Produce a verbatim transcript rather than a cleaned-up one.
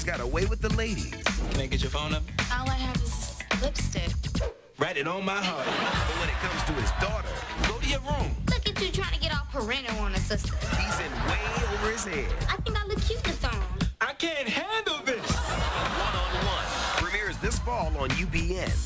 got away with the ladies. Can I get your phone number? All I have is lipstick. Write it on my heart. But when it comes to his daughter, Go to your room. Look at you trying to get all parental on a sister. he's in way over his head. I think I look cute in the thong. I can't handle this. One-on-One premieres this fall on U P N.